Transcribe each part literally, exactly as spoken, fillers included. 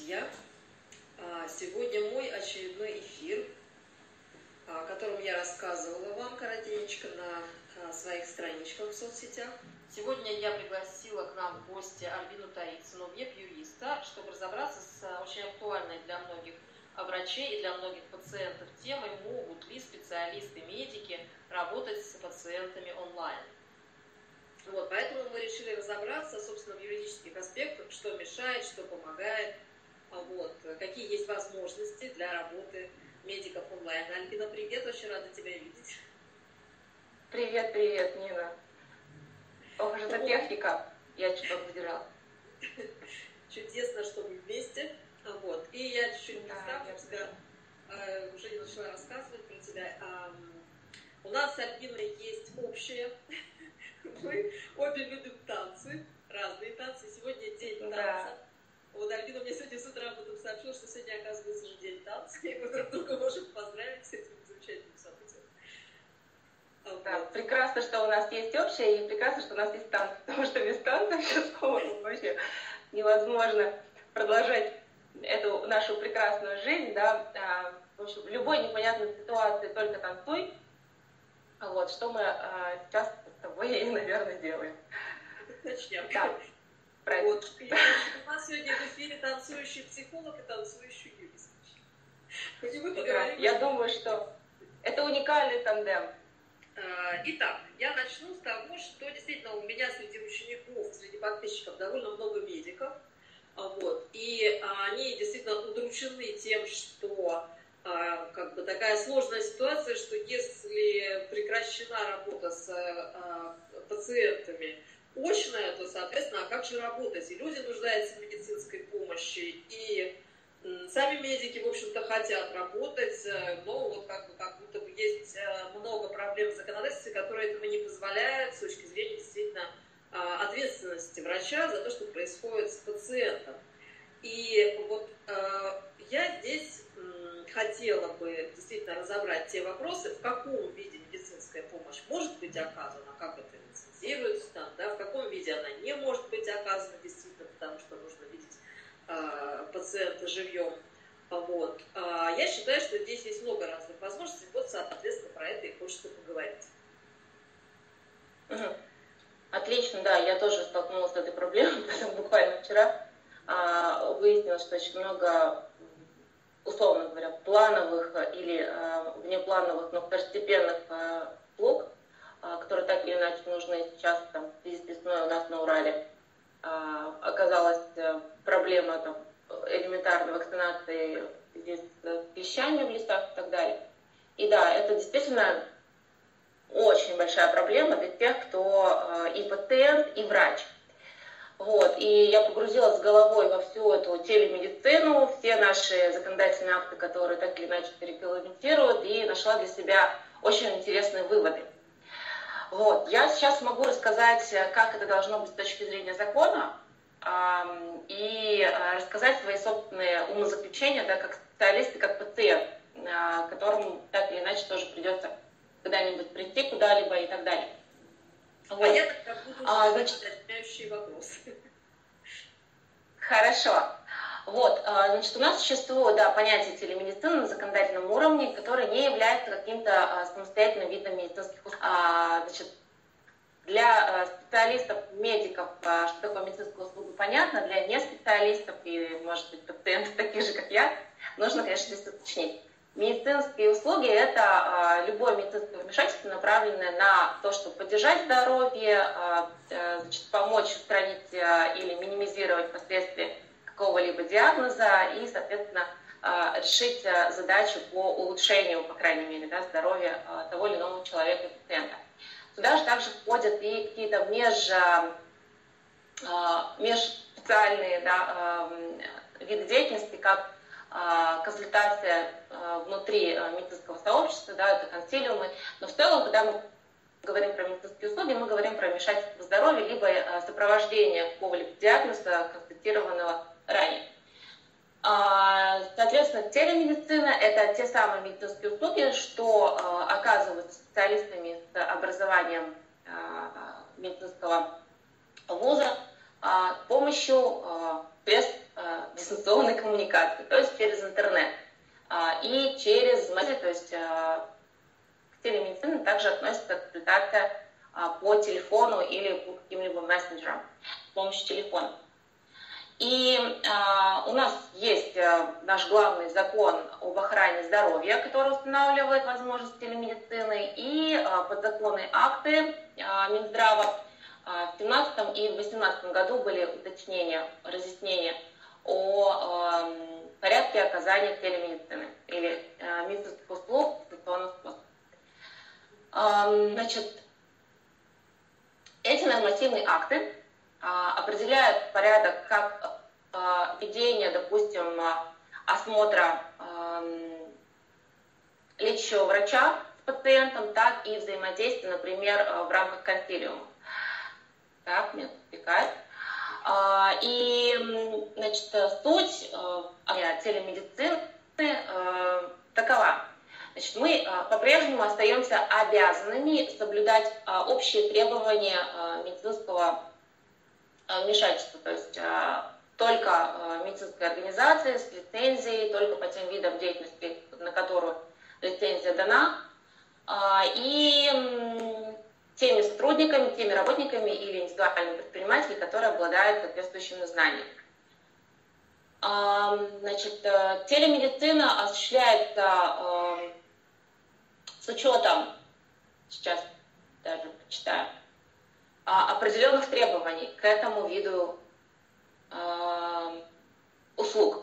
друзья! Сегодня мой очередной эфир, о котором я рассказывала вам коротенько на своих страничках в соцсетях. Сегодня я пригласила к нам в гости Альбину Таицыну, веб-юриста, чтобы разобраться с очень актуальной для многих врачей и для многих пациентов темой, могут ли специалисты, медики работать с пациентами онлайн. Вот, поэтому мы решили разобраться, собственно, в юридических аспектах, что мешает, что помогает, вот, какие есть возможности для работы медиков онлайн. Альбина, привет, очень рада тебя видеть. Привет, привет, Нина. Ох уж эта техника, я что-то выдержала. Чудесно, что мы вместе. Вот. И я чуть-чуть представлю да, тебя, э, уже не начала рассказывать про тебя. Э, у нас с Альбиной есть общее. Мы обе любим танцы, разные танцы. Сегодня день танца. Да. Вот Альбина мне сегодня с утра об этом сообщила, что сегодня, оказывается, же день танца. И мы друг друга можем поздравить с этим замечательным событием. Да, вот. Прекрасно, что у нас есть общее, и прекрасно, что у нас есть танцы. Потому что без танцев сейчас вообще невозможно продолжать эту нашу прекрасную жизнь. Да. В общем, в любой непонятной ситуации только танцуй. Вот, что мы а, сейчас с тобой, наверное, делаем. Начнем. Да. Вот. И, у нас сегодня в эфире танцующий психолог и танцующий юрист. И мы поговорим. Я думаю, что это уникальный тандем. Итак, я начну с того, что действительно у меня среди учеников, среди подписчиков довольно много медиков. Вот, и они действительно удручены тем, что как бы такая сложная ситуация, что если прекращена работа с пациентами очная, то, соответственно, а как же работать? И люди нуждаются в медицинской помощи, и сами медики, в общем-то, хотят работать, но вот как бы как будто бы есть много проблем в законодательстве, которые этого не позволяют с точки зрения действительно ответственности врача за то, что происходит с пациентом. И вот я здесь хотела бы действительно разобрать те вопросы, в каком виде медицинская помощь может быть оказана, как это лицензируется, там, да, в каком виде она не может быть оказана действительно, потому что нужно видеть э, пациента живьем. Вот. А я считаю, что здесь есть много разных возможностей, вот, соответственно, про это и хочется поговорить. Угу. Отлично, да, я тоже столкнулась с этой проблемой, поэтому буквально вчера а, выяснилось, что очень много, условно говоря, плановых или э, внеплановых, но второстепенных э, услуг, э, которые так или иначе нужны сейчас там, в связи с весной у нас на Урале. Э, оказалась э, проблема там, элементарной вакцинации в связи с пищанием в лесах и так далее. И да, это действительно очень большая проблема для тех, кто э, и пациент, и врач. Вот, и я погрузилась с головой во всю эту телемедицину, все наши законодательные акты, которые так или иначе регламентируют, и нашла для себя очень интересные выводы. Вот, я сейчас могу рассказать, как это должно быть с точки зрения закона, э, и э, рассказать свои собственные умозаключения, да, как специалист и как пациент, э, которому так или иначе тоже придется когда-нибудь прийти куда-либо и так далее. Вот. А я тогда буду а, значит, уточняющие вопросы. Хорошо. Вот, значит, у нас существует, да, понятие телемедицины на законодательном уровне, которое не является каким-то самостоятельным видом медицинских услуг. Значит, для специалистов, медиков, что такое медицинская услуга, понятно, для неспециалистов и, может быть, пациентов, таких же, как я, нужно, конечно, здесь уточнить. Медицинские услуги – это а, любое медицинское вмешательство, направленное на то, чтобы поддержать здоровье, а, а, значит, помочь устранить а, или минимизировать последствия какого-либо диагноза и, соответственно, а, решить а, задачу по улучшению, по крайней мере, да, здоровья а, того или иного человека, пациента. Сюда же также входят и какие-то меж, а, межспециальные, да, а, виды деятельности, как консультация внутри медицинского сообщества, да, это консилиумы. Но в целом, когда мы говорим про медицинские услуги, мы говорим про вмешательство в здоровье, либо сопровождение какого-либо диагноза, констатированного ранее. Соответственно, телемедицина – это те самые медицинские услуги, что оказываются специалистами с образованием медицинского вуза с помощью средств дистанционной коммуникации, то есть через интернет. И через, то есть к телемедицине также относится консультация по телефону или по каким-либо мессенджерам с помощью телефона. И а, у нас есть а, наш главный закон об охране здоровья, который устанавливает возможность телемедицины, и а, подзаконные акты а, Минздрава. А, в семнадцатом и в восемнадцатом году были уточнения, разъяснения о а, порядке оказания телемедицины или а, медицинских услуг в дистанционном способе. А, значит, эти нормативные акты определяют порядок как ведения, допустим, осмотра лечащего врача с пациентом, так и взаимодействия, например, в рамках консилиума. Так, меня отвлекает. И, значит, суть телемедицины такова. Значит, мы по-прежнему остаемся обязанными соблюдать общие требования медицинского вмешательства, то есть только медицинская организация с лицензией, только по тем видам деятельности, на которую лицензия дана, и теми сотрудниками, теми работниками или индивидуальными предпринимателями, которые обладают соответствующими знаниями. Значит, телемедицина осуществляется с учетом, сейчас даже почитаю, определенных требований к этому виду э, услуг.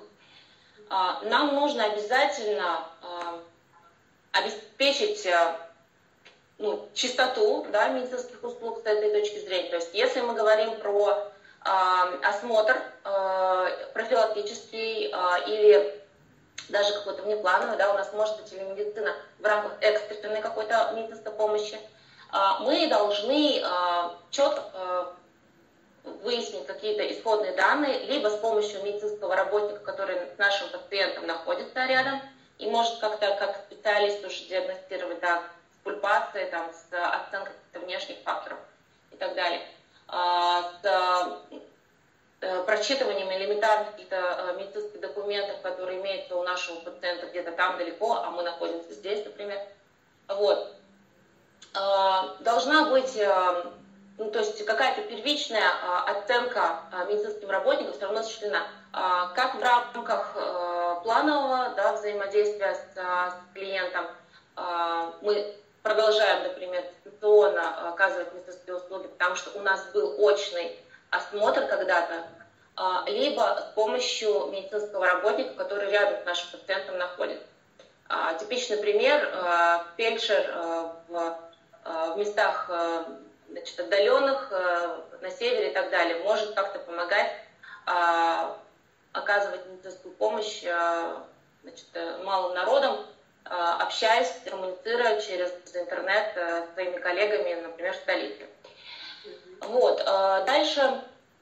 Нам нужно обязательно э, обеспечить э, ну, чистоту, да, медицинских услуг с этой точки зрения. То есть если мы говорим про э, осмотр э, профилактический э, или даже какой-то внеплановый, да, у нас может быть телемедицина в рамках экстренной какой-то медицинской помощи, мы должны четко выяснить какие-то исходные данные, либо с помощью медицинского работника, который с нашим пациентом находится рядом, и может как-то как специалист уже диагностировать, да, с пульпацией, там, с оценкой каких-то внешних факторов и так далее, с прочитыванием элементарных каких-то медицинских документов, которые имеются у нашего пациента где-то там далеко, а мы находимся здесь, например. Вот. Должна быть, ну, то есть какая-то первичная оценка медицинским работникам все равно осуществлена, как в рамках планового, да, взаимодействия с, с клиентом. Мы продолжаем, например, дистанционно оказывать медицинские услуги, потому что у нас был очный осмотр когда-то, либо с помощью медицинского работника, который рядом с нашим пациентом находится. Типичный пример: фельдшер в, в местах, значит, отдаленных, на севере и так далее, может как-то помогать оказывать медицинскую помощь, значит, малым народам, общаясь, коммуницируя через интернет с своими коллегами, например, в столице. Вот. Дальше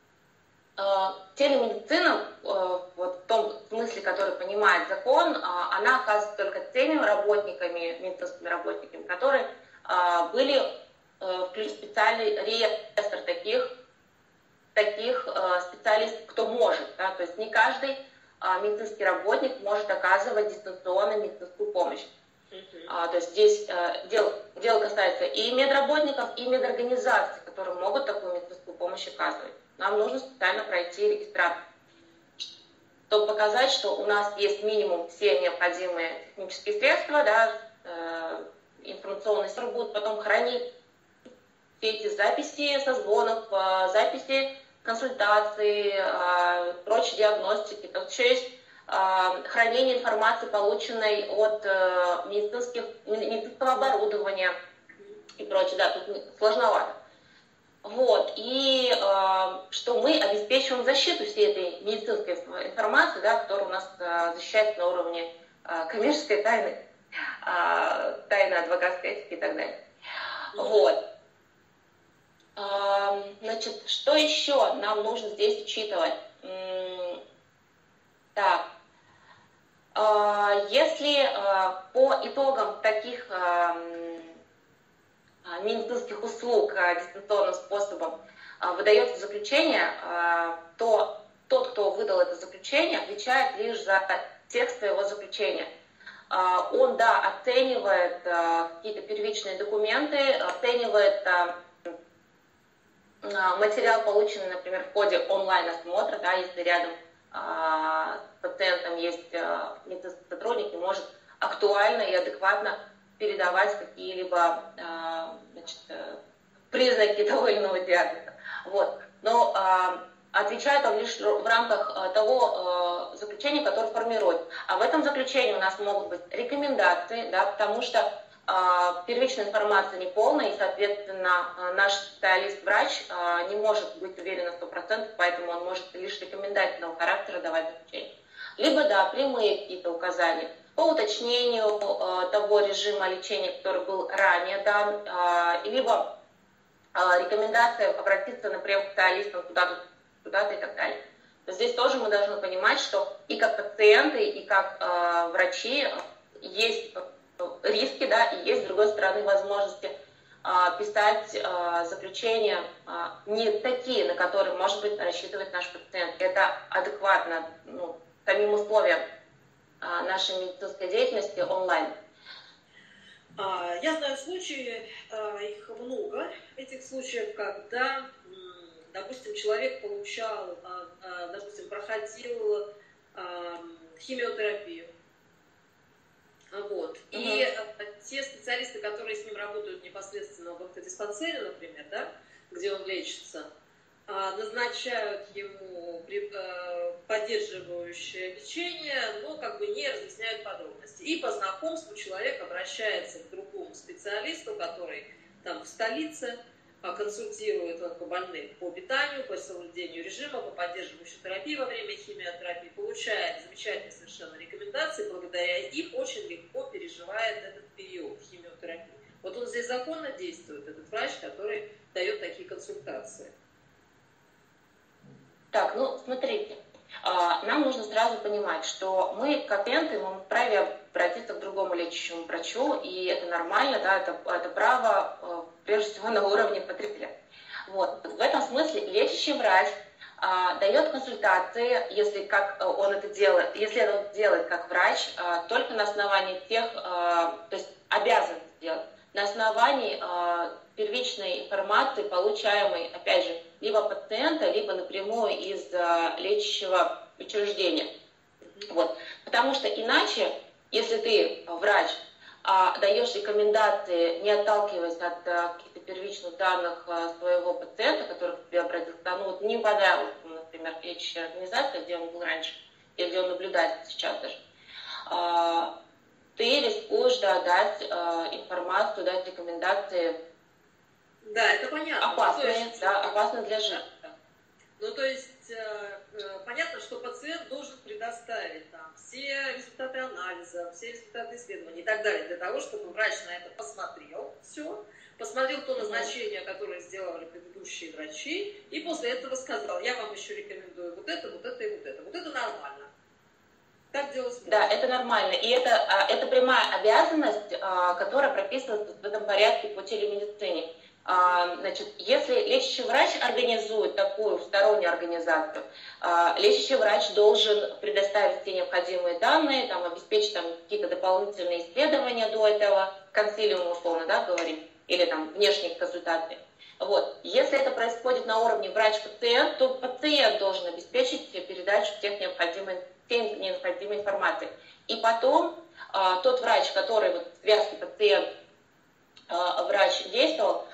телемедицина, вот в том смысле, который понимает закон, она оказывается только теми работниками, медицинскими работниками, которые были включены в специальный реестр таких, таких специалистов, кто может. Да? То есть не каждый медицинский работник может оказывать дистанционно медицинскую помощь. Uh-huh. То есть здесь дело, дело касается и медработников, и медорганизаций, которые могут такую медицинскую помощь оказывать. Нам нужно специально пройти регистрацию, чтобы показать, что у нас есть минимум все необходимые технические средства, да, э, информационный сервер будет потом хранить все эти записи созвонов, э, записи консультаций, э, прочей диагностики. Тут еще есть э, хранение информации, полученной от э, медицинских, медицинского оборудования и прочее. Да, тут сложновато. Вот, и э, что мы обеспечиваем защиту всей этой медицинской информации, да, которая у нас э, защищается на уровне э, коммерческой тайны, э, тайны адвокатской этики и так далее. Вот. Э, значит, что еще нам нужно здесь учитывать? М-м, так, э, если э, по итогам таких э, медицинских услуг дистанционным способом выдается заключение, то тот, кто выдал это заключение, отвечает лишь за текст своего заключения. Он, да, оценивает какие-то первичные документы, оценивает материал, полученный, например, в ходе онлайн-осмотра, да, если рядом с пациентом есть медицинский сотрудник и может актуально и адекватно передавать какие-либо, значит, признаки того или иного диагноза. Вот. Но отвечает он лишь в рамках того э, заключения, которое формирует. А в этом заключении у нас могут быть рекомендации, да, потому что э, первичная информация неполная, и, соответственно, э, наш специалист-врач э, не может быть уверен на сто процентов, поэтому он может лишь рекомендательного характера давать заключение. Либо, да, прямые какие-то указания по уточнению э, того режима лечения, который был ранее дан, э, либо э, рекомендация обратиться на прием к специалистам куда-то, куда-то и так далее. Но здесь тоже мы должны понимать, что и как пациенты, и как э, врачи есть риски, да, и есть, с другой стороны, возможности э, писать э, заключения э, не такие, на которые, может быть, рассчитывает наш пациент. Это адекватно, ну, самим условиям э, нашей медицинской деятельности онлайн. Я знаю случаи, их много, этих случаев, когда, допустим, человек получал, допустим, проходил химиотерапию. Вот. И mm-hmm. те специалисты, которые с ним работают непосредственно в автодиспансере, например, да, где он лечится, назначают ему поддерживающее лечение, но как бы не разъясняют подробности. И по знакомству человек обращается к другому специалисту, который там в столице консультирует больных по питанию, по соблюдению режима, по поддерживающей терапии во время химиотерапии, получает замечательные совершенно рекомендации, благодаря им очень легко переживает этот период химиотерапии. Вот он здесь законно действует, этот врач, который дает такие консультации. Так, ну, смотрите, нам нужно сразу понимать, что мы, как пациенты, мы вправе обратиться к другому лечащему врачу, и это нормально, да, это, это право, прежде всего, на уровне потребителя. Вот. В этом смысле лечащий врач а, дает консультации, если как он это делает, если это делает как врач, а, только на основании тех, а, то есть обязан сделать, на основании а, первичной информации, получаемой, опять же, либо пациента, либо напрямую из а, лечащего учреждения. Вот. Потому что иначе, если ты, врач, а, даешь рекомендации, не отталкиваясь от а, каких-то первичных данных а, своего пациента, который к тебе обратился, ну вот не понравилась, например, лечащая организация, где он был раньше, или где он наблюдает сейчас даже, а, ты рискуешь, да, дать а, информацию, дать рекомендации. Да, это понятно. Опасные, есть, да, опасные для жизни. Да, да. Ну, то есть, э, понятно, что пациент должен предоставить там все результаты анализа, все результаты исследований и так далее, для того, чтобы врач на это посмотрел все, посмотрел то назначение, которое сделали предыдущие врачи, и после этого сказал, я вам еще рекомендую вот это, вот это и вот это. Вот это нормально. Так делать можно. Да, это нормально. И это, это прямая обязанность, которая прописана в этом порядке по телемедицине. Значит, если лечащий врач организует такую стороннюю организацию, лечащий врач должен предоставить все необходимые данные, там, обеспечить там, какие-то дополнительные исследования до этого, консилиума, условно, да, говорим, или там внешние консультации. Вот. Если это происходит на уровне врач-пациент, то пациент должен обеспечить передачу всех необходимой, всей необходимой информации. И потом тот врач, который вот, в связке пациент-врач действовал,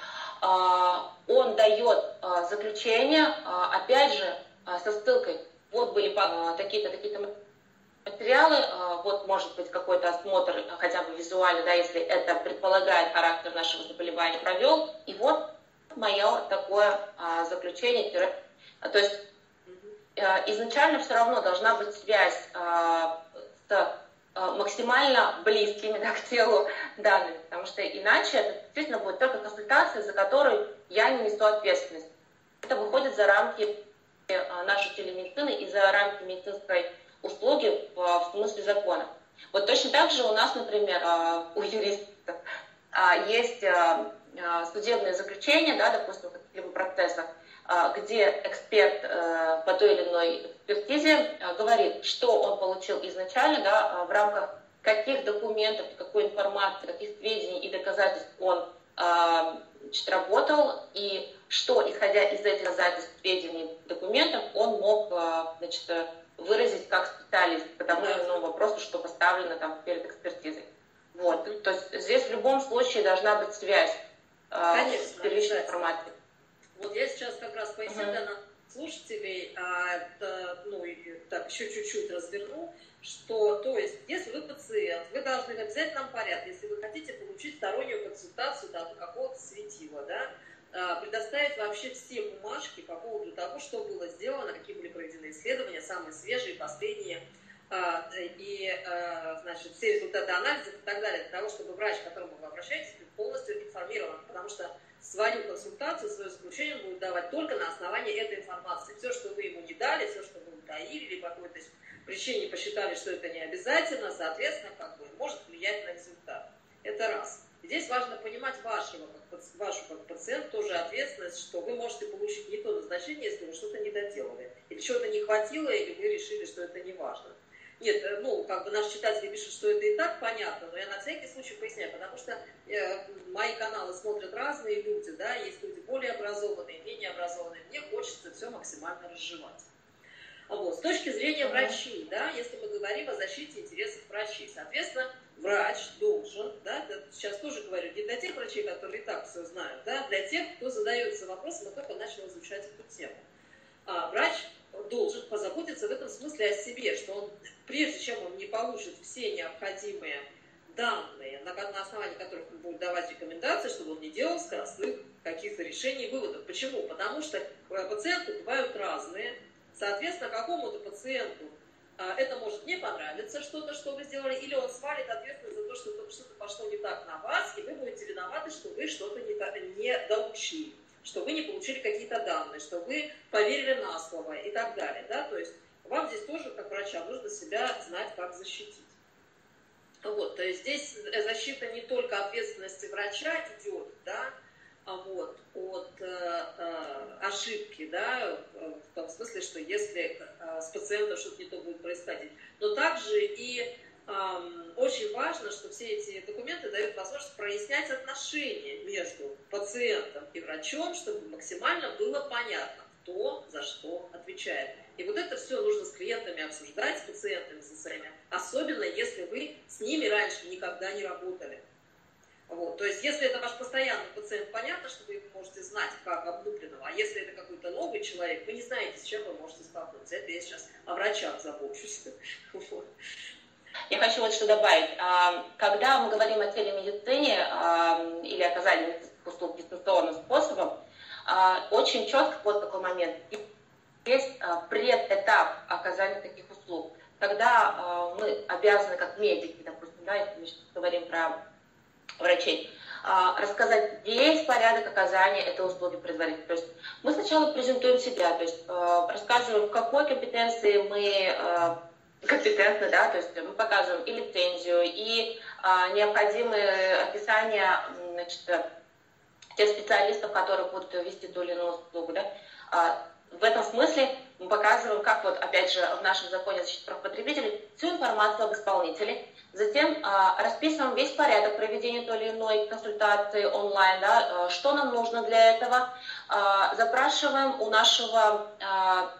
он дает заключение, опять же, со ссылкой. Вот были такие-то, такие-то материалы, вот может быть какой-то осмотр, хотя бы визуально, да, если это предполагает характер нашего заболевания, провел. И вот мое такое заключение. То есть изначально все равно должна быть связь с максимально близкими, да, к телу данными, потому что иначе это действительно будет только консультация, за которую я не несу ответственность. Это выходит за рамки нашей телемедицины и за рамки медицинской услуги в, в смысле закона. Вот точно так же у нас, например, у юристов есть судебные заключения, да, допустим, в каких-либо процессах, где эксперт по той или иной экспертизе говорит, что он получил изначально, да, в рамках каких документов, какой информации, каких сведений и доказательств он значит, работал, и что, исходя из этих доказательств, сведений, документов, он мог значит, выразить как специалист по тому или иному вопросу, что поставлено там перед экспертизой. Вот. То есть здесь в любом случае должна быть связь Конечно, с первичной информацией. Вот я сейчас как раз поясню для наших слушателей, а, да, ну и так еще чуть-чуть разверну, что, то есть, если вы пациент, вы должны в обязательном порядке, если вы хотите получить стороннюю консультацию там, какого-то светила, да, а, предоставить вообще все бумажки по поводу того, что было сделано, какие были проведены исследования, самые свежие, последние, а, и, а, значит, все результаты анализов и так далее, для того, чтобы врач, к которому вы обращаетесь, был полностью информирован, потому что свою консультацию, свое заключение он будет давать только на основании этой информации. Все, что вы ему не дали, все, что вы утаили, или по какой-то причине посчитали, что это не обязательно, соответственно, как бы, может влиять на результат. Это раз. Здесь важно понимать вашего, как, вашу как пациент тоже ответственность, что вы можете получить не то назначение, если вы что-то не доделали, или чего-то не хватило, или вы решили, что это не важно. Нет, ну, как бы наши читатели пишут, что это и так понятно, но я на всякий случай поясняю, потому что э, мои каналы смотрят разные люди, да, есть люди более образованные, менее образованные, мне хочется все максимально разжевать. Вот. С точки зрения врачей, да, если мы говорим о защите интересов врачей, соответственно, врач должен, да, сейчас тоже говорю, не для тех врачей, которые и так все знают, да, для тех, кто задается вопросом, и только начал изучать эту тему. А врач должен позаботиться в этом смысле о себе, что он, прежде чем он не получит все необходимые данные, на, на основании которых он будет давать рекомендации, чтобы он не делал скоростных каких-то решений и выводов. Почему? Потому что пациенты бывают разные. Соответственно, какому-то пациенту а, это может не понравиться, что-то, что вы сделали, или он свалит ответственность за то, что что-то пошло не так на вас, и вы будете виноваты, что вы что-то не, не доучили, что вы не получили какие-то данные, что вы поверили на слово и так далее. Да? То есть вам здесь тоже, как врачам, нужно себя знать, как защитить. Вот, то есть здесь защита не только ответственности врача идет, да, а вот, от э, э, ошибки, да, в том смысле, что если э, с пациентом что-то не то будет происходить. Но также и э, очень важно, что все эти документы дают возможность прояснять отношения между пациентом и врачом, чтобы максимально было понятно, кто за что отвечает. И вот это все нужно с клиентами обсуждать, с пациентами со своими, особенно если вы с ними раньше никогда не работали. Вот. То есть, если это ваш постоянный пациент, понятно, что вы его можете знать как облупленного, а если это какой-то новый человек, вы не знаете, с чем вы можете столкнуться. Это я сейчас о врачах забочусь. Вот. Я хочу вот что добавить. Когда мы говорим о телемедицине или оказании медицинских услуг дистанционным способом, очень четко вот такой момент. Есть предэтап оказания таких услуг. Когда мы обязаны, как медики, допустим, да, если мы сейчас говорим про врачей, рассказать весь порядок оказания этой услуги предварительно. То есть мы сначала презентуем себя, то есть рассказываем, в какой компетенции мы компетентны, да, то есть мы показываем и лицензию, и необходимые описания, значит, тех специалистов, которые будут вести ту или иную услугу, да. В этом смысле мы показываем, как вот, опять же, в нашем законе о защите прав потребителей, всю информацию об исполнителе. Затем а, расписываем весь порядок проведения той или иной консультации онлайн, да, а, что нам нужно для этого. А, запрашиваем у нашего а,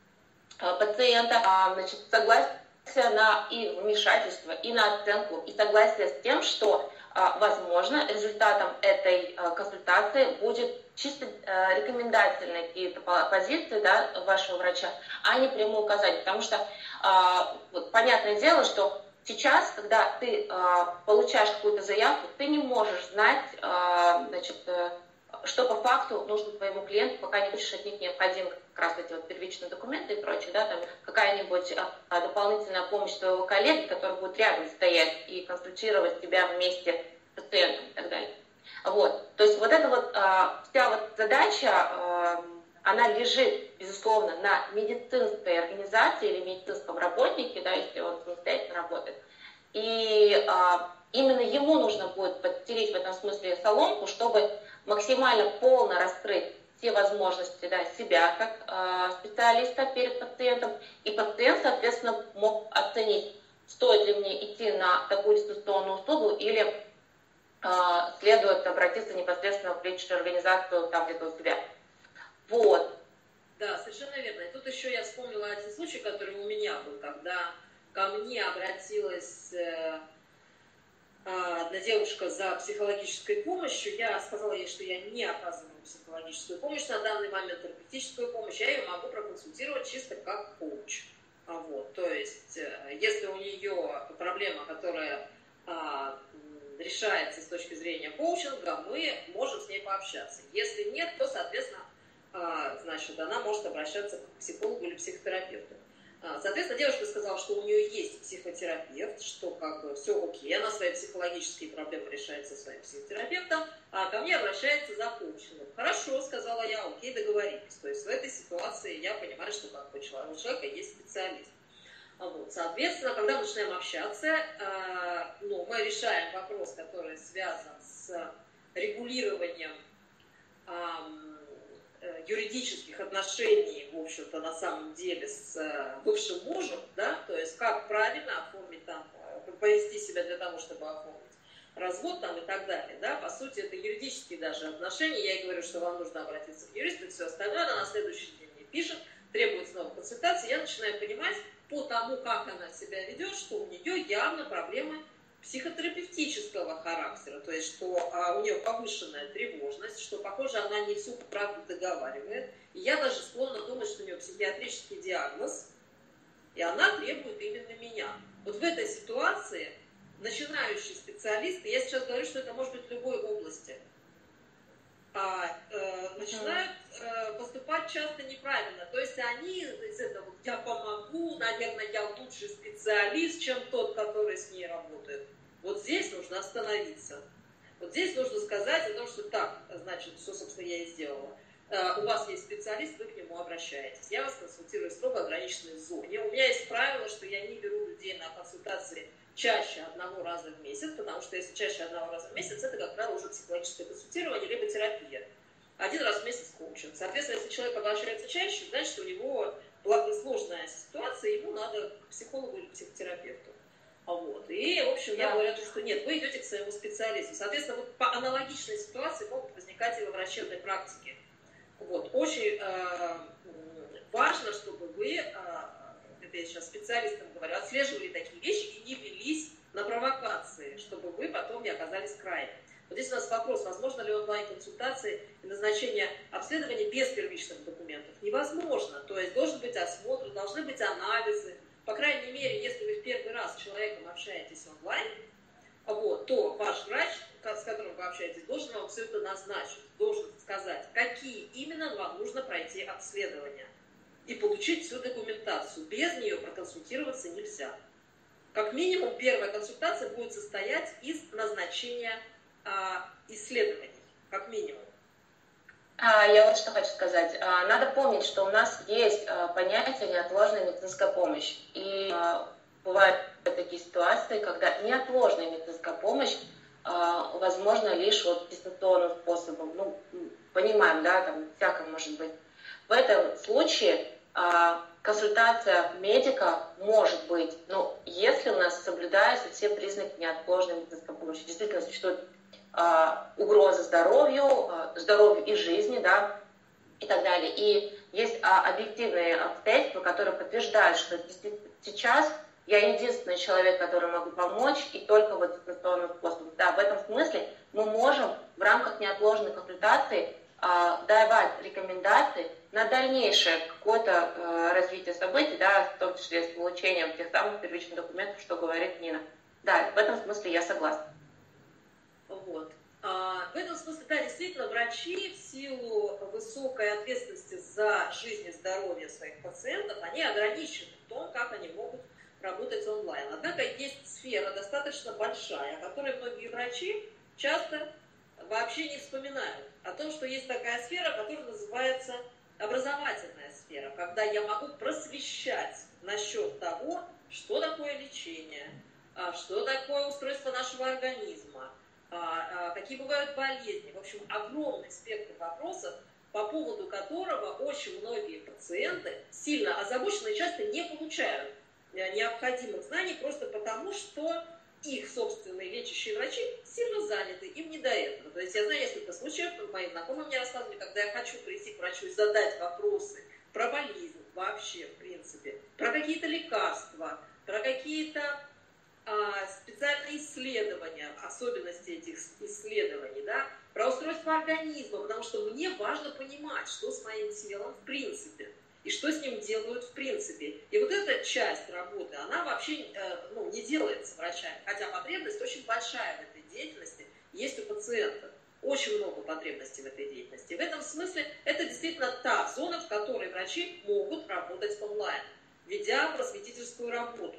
пациента а, значит, согласие на и вмешательство, и на оценку, и согласие с тем, что, а, возможно, результатом этой а, консультации будет чисто э, рекомендательные какие-то позиции, да, вашего врача, а не прямое указание. Потому что э, вот, понятное дело, что сейчас, когда ты э, получаешь какую-то заявку, ты не можешь знать, э, значит, э, что по факту нужно твоему клиенту, пока не будешь от них необходимы как раз эти вот первичные документы и прочее, да, там какая-нибудь э, дополнительная помощь твоего коллеги, который будет рядом стоять и консультировать тебя вместе с пациентом и так далее. Вот, то есть вот эта вот а, вся вот задача, а, она лежит, безусловно, на медицинской организации или медицинском работнике, да, если он самостоятельно работает. И а, именно ему нужно будет подтереть в этом смысле соломку, чтобы максимально полно раскрыть все возможности, да, себя как э, специалиста перед пациентом, и пациент, соответственно, мог оценить, стоит ли мне идти на такую дистанционную услугу или э, следует обратиться непосредственно в личную организацию там где-то у себя. Вот. Да, совершенно верно. И тут еще я вспомнила один случай, который у меня был, когда ко мне обратилась э, одна девушка за психологической помощью. Я сказала ей, что я не оказываю психологическую помощь на данный момент, терапевтическую помощь. Я ее могу проконсультировать чисто как коуч. Вот. То есть, э, если у нее проблема, которая э, решается с точки зрения коучинга, мы можем с ней пообщаться. Если нет, то, соответственно, значит, она может обращаться к психологу или психотерапевту. Соответственно, девушка сказала, что у нее есть психотерапевт, что как бы все окей, она свои психологические проблемы решает со своим психотерапевтом, а ко мне обращается за коучингом. Хорошо, сказала я, окей, договорились. То есть в этой ситуации я понимаю, что как бы у человека есть специалист. Вот. Соответственно, когда мы начинаем общаться, ну, мы решаем вопрос, который связан с регулированием юридических отношений, в общем-то, на самом деле, с бывшим мужем, да, то есть как правильно оформить там, повести себя для того, чтобы оформить развод там и так далее, да, по сути, это юридические даже отношения, я ей говорю, что вам нужно обратиться к юристу и все остальное, она на следующий день мне пишет, требует снова консультации, я начинаю понимать по тому, как она себя ведет, что у нее явно проблемы психотерапевтического характера, то есть что а, у нее повышенная тревожность, что, похоже, она не всю правду договаривает. И я даже склонна думать, что у нее психиатрический диагноз, и она требует именно меня. Вот в этой ситуации начинающие специалисты, я сейчас говорю, что это может быть в любой области, а, э, начинают э, поступать часто неправильно. То есть они из этого, я помогу, наверное, я лучший специалист, чем тот, который с ней работает. Вот здесь нужно остановиться. Вот здесь нужно сказать о том, что так, значит, что, собственно, я и сделала. Э, у вас есть специалист, вы к нему обращаетесь. Я вас консультирую в строго ограниченной зоне. У меня есть правило, что я не беру людей на консультации чаще одного раза в месяц, потому что если чаще одного раза в месяц, это, как правило, уже психологическое консультирование, либо терапия. Один раз в месяц коучинг. Соответственно, если человек обращается чаще, значит, у него сложная ситуация, ему надо к психологу или психотерапевту. Вот. И, в общем, я говорю, что нет, вы идете к своему специалисту. Соответственно, вот по аналогичной ситуации могут возникать и во врачебной практике. Вот. Очень э, важно, чтобы вы... Э, это я сейчас специалистам говорю, отслеживали такие вещи и не велись на провокации, чтобы вы потом не оказались крайне. Вот здесь у нас вопрос, возможно ли онлайн-консультации и назначение обследования без первичных документов? Невозможно. То есть должен быть осмотр, должны быть анализы. По крайней мере, если вы в первый раз с человеком общаетесь онлайн, вот, то ваш врач, с которым вы общаетесь, должен вам все это назначить, должен сказать, какие именно вам нужно пройти обследования. И получить всю документацию. Без нее проконсультироваться нельзя. Как минимум, первая консультация будет состоять из назначения а, исследований. Как минимум. А, я вот что хочу сказать. А, надо помнить, что у нас есть а, понятие неотложная медицинская помощь. И а, бывают такие ситуации, когда неотложная медицинская помощь а, возможна лишь вот дистанционным способом. Ну, понимаем, да, там всякое может быть. В этом случае консультация медика может быть, но если у нас соблюдаются все признаки неотложной медицинской помощи, действительно существует а, угроза здоровью, а, здоровью и жизни, да, и так далее. И есть а, объективные обстоятельства, которые подтверждают, что сейчас я единственный человек, который могу помочь, и только вот дистанционным способом. Да, в этом смысле мы можем в рамках неотложной консультации давать рекомендации на дальнейшее какое-то э, развитие событий, да, в том числе с получением тех самых первичных документов, что говорит Нина. Да, в этом смысле я согласна. Вот. А, в этом смысле, да, действительно, врачи в силу высокой ответственности за жизнь и здоровье своих пациентов, они ограничены в том, как они могут работать онлайн. Однако есть сфера достаточно большая, о которой многие врачи часто вообще не вспоминают. О том, что есть такая сфера, которая называется образовательная сфера, когда я могу просвещать насчет того, что такое лечение, что такое устройство нашего организма, какие бывают болезни. В общем, огромный спектр вопросов, по поводу которого очень многие пациенты, сильно озабоченные, часто не получают необходимых знаний просто потому, что их собственные лечащие врачи сильно заняты, им не до этого. То есть я знаю несколько случаев, мои знакомые мне рассказывали, когда я хочу прийти к врачу и задать вопросы про болезнь вообще, в принципе, про какие-то лекарства, про какие-то а, специальные исследования, особенности этих исследований, да, про устройство организма, потому что мне важно понимать, что с моим телом в принципе, и что с ним делают в принципе. И вот эта часть работы, она вообще э, ну, не делается врачами, хотя потребность очень большая в этой деятельности есть у пациентов. Очень много потребностей в этой деятельности. В этом смысле это действительно та зона, в которой врачи могут работать онлайн, ведя просветительскую работу.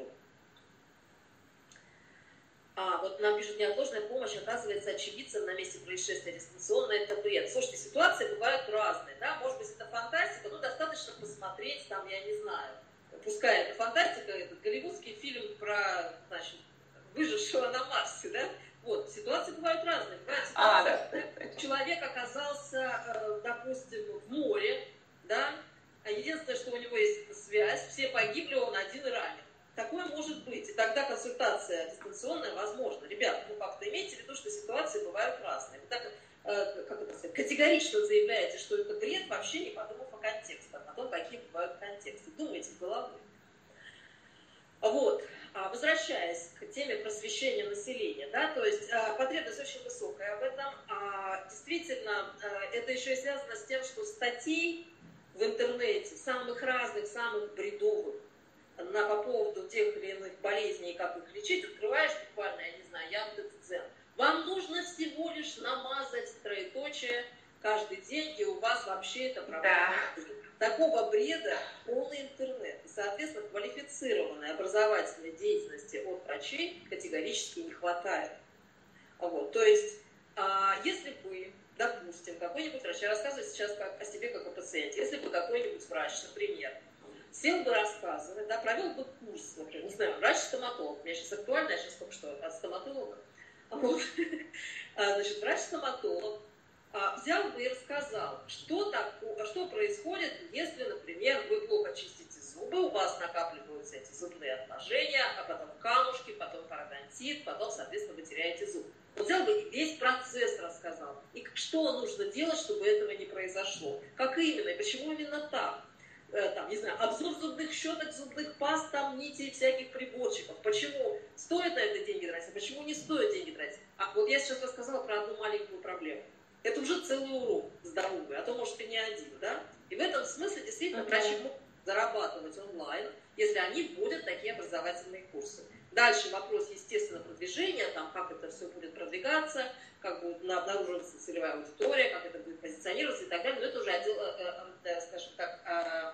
А, вот нам пишут, неотложная помощь оказывается очевидцам на месте происшествия дистанционно, это бред. Слушайте, ситуации бывают разные, да, может быть, это фантастика, но достаточно посмотреть, там, я не знаю, пускай это фантастика, этот голливудский фильм про, значит, выжившего на Марсе, да, вот, ситуации бывают разные. Бывает ситуация, а, да. Человек оказался, допустим, в море, да, а единственное, что у него есть, это связь, все погибли, он один ранен. Такое может быть, и тогда консультация дистанционная возможна. Ребята, ну как-то имейте в виду, что ситуации бывают разные. Вы так, э, как это сказать, категорично заявляете, что это бред, вообще не подумав о контексте, о том, какие бывают контексты. Думайте головой. Вот, возвращаясь к теме просвещения населения, да, то есть потребность очень высокая в этом. Действительно, это еще и связано с тем, что статей в интернете, самых разных, самых бредовых, на, по поводу тех или иных болезней, как их лечить, открываешь буквально, я не знаю, Яндекс.Дзен. Вам нужно всего лишь намазать троеточие каждый день, и у вас вообще это проблема. Да. Такого бреда полный интернет. И, соответственно, квалифицированной образовательной деятельности от врачей категорически не хватает. Вот. То есть, если бы, допустим, какой-нибудь врач, я рассказываю сейчас как, о себе как о пациенте, если бы какой-нибудь врач, например, сел бы рассказывать, да, провел бы курс, например, не знаю, врач-стоматолог, у меня сейчас актуально, я сейчас только что от стоматолога, вот. Значит, врач-стоматолог взял бы и рассказал, что, такое, что происходит, если, например, вы плохо чистите зубы, у вас накапливаются эти зубные отложения, а потом камушки, потом пародонтит, потом, соответственно, вы теряете зуб. Он взял бы и весь процесс рассказал, и что нужно делать, чтобы этого не произошло, как именно, и почему именно так. Там, не знаю, обзор зубных щеток, зубных паст, там, нитей, всяких приборчиков. Почему стоит на это деньги тратить, а почему не стоит деньги тратить? А вот я сейчас рассказала про одну маленькую проблему. Это уже целый урок здоровый, а то, может, и не один, да? И в этом смысле действительно врачи могут зарабатывать онлайн, если они вводят такие образовательные курсы. Дальше вопрос, естественно, продвижения, там, как это все будет продвигаться, как будет обнаруживаться целевая аудитория, как это будет позиционироваться и так далее. Но это уже отдел, скажем так,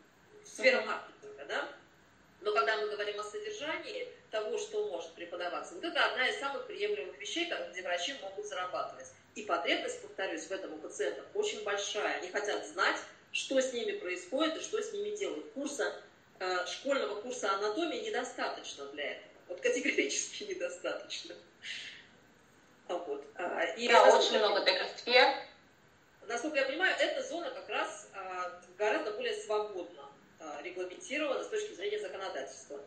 сфера маркетинга, да? Но когда мы говорим о содержании того, что может преподаваться, вот это одна из самых приемлемых вещей, где врачи могут зарабатывать. И потребность, повторюсь, в этом у пациентов очень большая. Они хотят знать, что с ними происходит и что с ними делают. Курса, э, школьного курса анатомии недостаточно для этого. Вот категорически недостаточно. А вот. И да, очень много таких сфер. Насколько я понимаю, эта зона как раз а, гораздо более свободно а, регламентирована с точки зрения законодательства.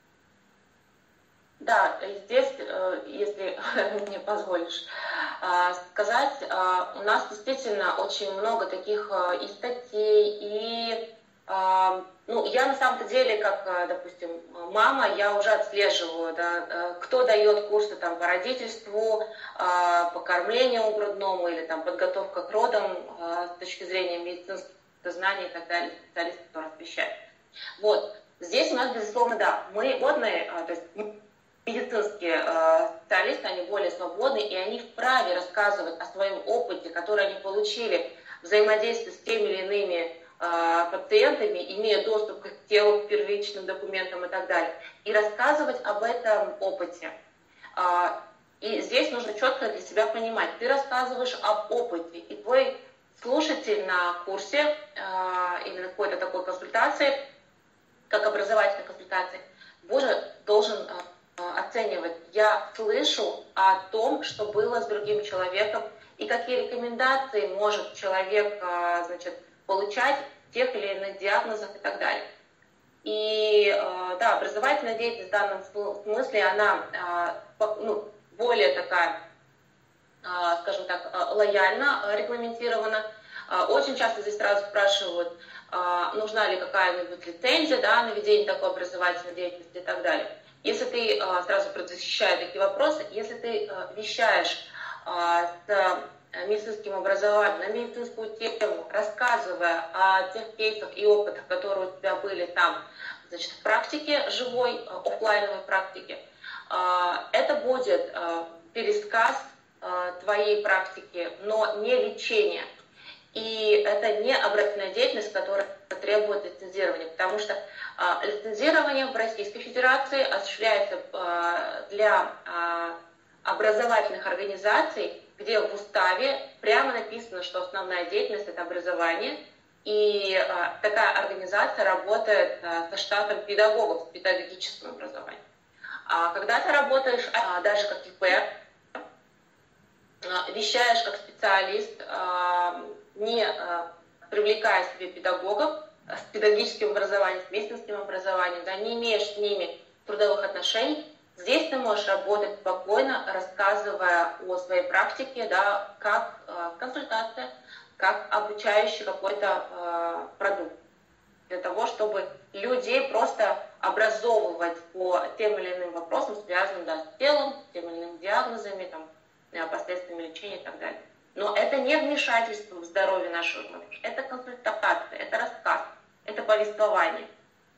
Да, здесь, если мне позволишь сказать, у нас действительно очень много таких и статей, и ну, я на самом-то деле, как, допустим, мама, я уже отслеживаю, да, кто дает курсы там, по родительству, по кормлению грудному или там, подготовка к родам с точки зрения медицинских знаний и так далее, специалисты, которые освещают. Вот, здесь у нас, безусловно, да, мы водные, то есть медицинские э, специалисты, они более свободны, и они вправе рассказывать о своем опыте, который они получили взаимодействие с теми или иными э, пациентами, имея доступ к телу, к первичным документам и так далее, и рассказывать об этом опыте. Э, и здесь нужно четко для себя понимать, ты рассказываешь об опыте, и твой слушатель на курсе э, или на какой-то такой консультации, как образовательной консультации, боже, должен э, оценивать. Я слышу о том, что было с другим человеком, и какие рекомендации может человек, значит, получать в тех или иных диагнозах и так далее. И да, образовательная деятельность в данном смысле, она ну, более такая, скажем так, лояльно регламентирована. Очень часто здесь сразу спрашивают, нужна ли какая-нибудь лицензия, да, на ведение такой образовательной деятельности и так далее. Если ты, сразу предзащищаю такие вопросы, если ты вещаешь с медицинским образованием на медицинскую тему, рассказывая о тех кейсах и опытах, которые у тебя были там, значит, в практике живой, офлайновой практике, это будет пересказ твоей практики, но не лечение. И это не образовательная деятельность, которая требует лицензирования, потому что э, лицензирование в Российской Федерации осуществляется э, для э, образовательных организаций, где в уставе прямо написано, что основная деятельность – это образование, и э, такая организация работает э, со штатом педагогов в педагогическом образовании. А когда ты работаешь э, даже как ИП, э, вещаешь как специалист, э, не э, привлекая себе педагогов с педагогическим образованием, с медицинским образованием, да, не имеешь с ними трудовых отношений, здесь ты можешь работать спокойно, рассказывая о своей практике, да, как э, консультация, как обучающий какой-то э, продукт, для того, чтобы людей просто образовывать по тем или иным вопросам, связанным, да, с телом, с теми или иными диагнозами, там, последствиями лечения и так далее. Но это не вмешательство в здоровье нашего молодежи, это консультация, это рассказ, это повествование.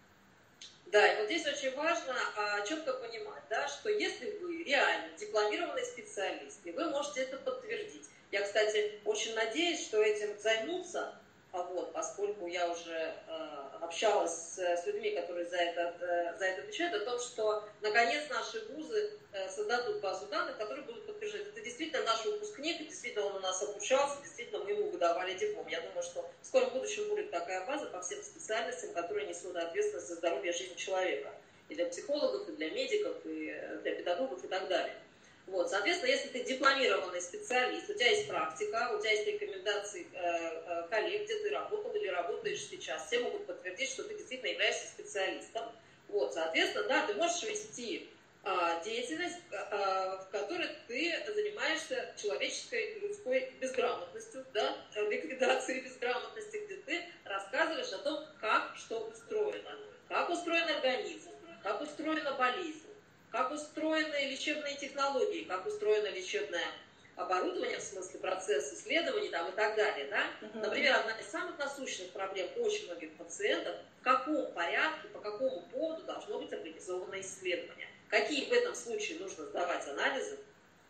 Да, и вот здесь очень важно а, четко понимать, да, что если вы реально дипломированный специалист, и вы можете это подтвердить. Я, кстати, очень надеюсь, что этим займутся, а вот, поскольку я уже э, общалась с, с людьми, которые за это, э, за это отвечают, о том, что наконец наши вузы э, создадут базу данных, которые будут подтверждать. Это действительно наш выпускник, действительно он у нас обучался, действительно мы ему выдавали диплом. Я думаю, что в скором будущем будет такая база по всем специальностям, которые несут ответственность за здоровье и жизнь человека. И для психологов, и для медиков, и для педагогов, и так далее. Вот, соответственно, если ты дипломированный специалист, у тебя есть практика, у тебя есть рекомендации э, э, коллег, где ты работал или работаешь сейчас, все могут подтвердить, что ты действительно являешься специалистом. Вот, соответственно, да, ты можешь вести э, деятельность, э, в которой ты занимаешься человеческой, людской безграмотностью, да, ликвидацией безграмотности, где ты рассказываешь о том, как что устроено, как устроен организм, как устроена болезнь, как устроены лечебные технологии, как устроено лечебное оборудование, в смысле процесс исследований там, и так далее. Да? Uh-huh. Например, одна из самых насущных проблем очень многих пациентов, в каком порядке, по какому поводу должно быть организовано исследование. Какие в этом случае нужно сдавать анализы,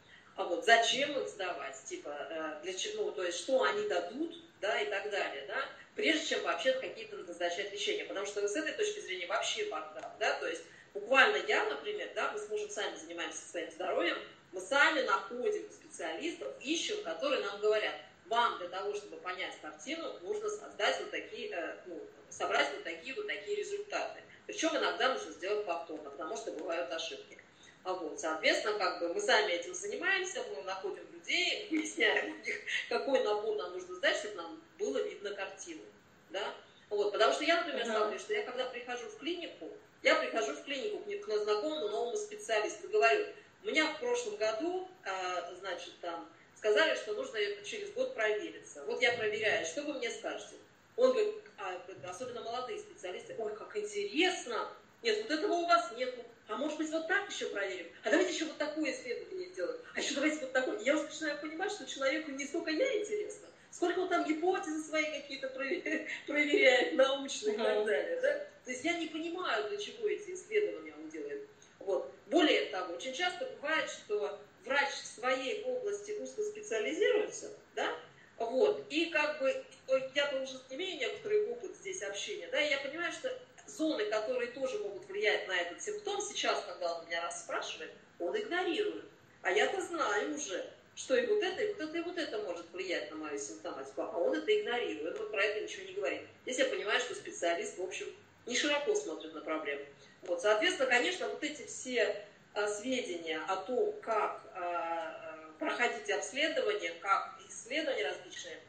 а вот зачем их сдавать, типа, для чего, ну, то есть что они дадут, да, и так далее, да, прежде чем вообще какие-то назначать лечения. Потому что с этой точки зрения вообще бардак, да, то есть буквально я, например, да, мы с мужем сами занимаемся своим здоровьем, мы сами находим специалистов, ищем, которые нам говорят, вам для того, чтобы понять картину, нужно создать вот такие, э, ну, собрать вот такие вот такие результаты. Причем иногда нужно сделать повторно, потому что бывают ошибки. А вот, соответственно, как бы мы сами этим занимаемся, мы находим людей, выясняем у них, какой набор нам нужно сдать, чтобы нам было видно картину. Да? Вот, потому что я, например, смотрю, что я когда прихожу в клинику, я прихожу в клинику к знакомому новому специалисту, говорю, у меня в прошлом году, значит, там, сказали, что нужно через год провериться. Вот я проверяю, что вы мне скажете? Он говорит, а, особенно молодые специалисты, ой, как интересно, нет, вот этого у вас нету, а может быть вот так еще проверим, а давайте еще вот такое исследование сделаем, а еще давайте вот такое. Я уже начинаю понимать, что человеку не столько я интересна, сколько он там гипотезы свои какие-то проверяет, научные и так далее, да? То есть я не понимаю, для чего эти исследования он делает. Вот. Более того, очень часто бывает, что врач в своей области узко специализируется, да, вот, и как бы я-то уже имею некоторый опыт здесь общения, да, и я понимаю, что зоны, которые тоже могут влиять на этот симптом, сейчас, когда он меня расспрашивает, он игнорирует. А я-то знаю уже, что и вот это, и вот это, и вот это может влиять на мою симптоматику, а он это игнорирует, он про это ничего не говорит. Здесь я понимаю, что специалист, в общем, не широко смотрит на проблему. Вот, соответственно, конечно, вот эти все а, сведения о том, как а, проходить обследование, как исследования различные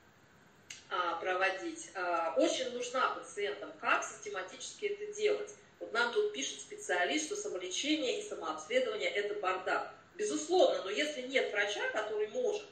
проводить, очень нужна пациентам, как систематически это делать. Вот нам тут пишет специалист, что самолечение и самообследование – это бардак. Безусловно, но если нет врача, который может